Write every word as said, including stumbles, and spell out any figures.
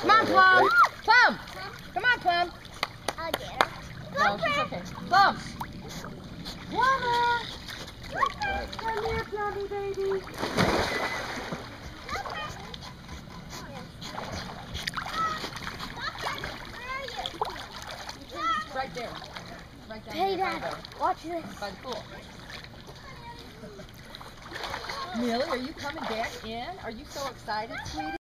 Come on, Plum. Plum. Come on, Plum. I'll get her. No, she's okay. Plum. Plumber. Come here, Plummy baby. Right there. Right down Hey, there. Dad, watch this. By the pool. Millie, are you coming back in? Are you so excited, sweetie?